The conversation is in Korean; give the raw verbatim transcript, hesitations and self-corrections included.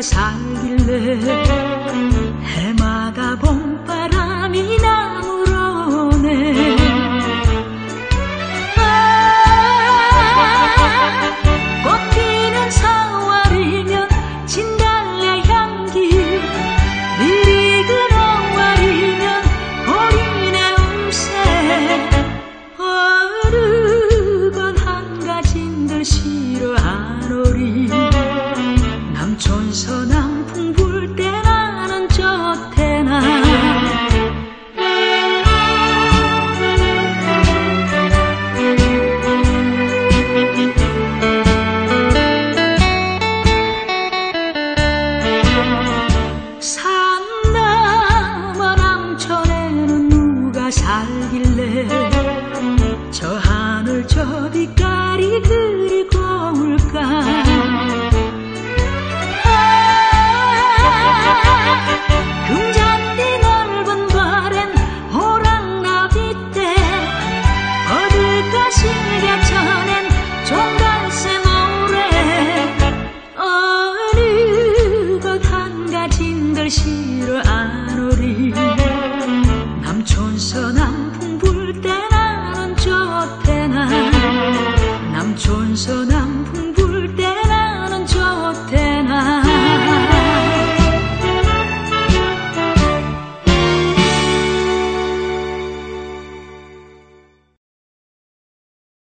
살길래 해마다 봄바람이 나물어오네. 아, 꽃피는 사월이면 진달래 향기, 느리은 오월이면 보리내 음색, 어르건 한가진들 싫어하노리. 남촌서 남풍 불 때 나는 좋대나. 산 너머 남촌에는 누가 살길래 저 하늘 저 빛깔이 그리 고울까. 금잔디 넓은 발엔 호랑나비떼, 어딜까 실개천엔 종갈새 노래. 어느 것 한가진들 싫어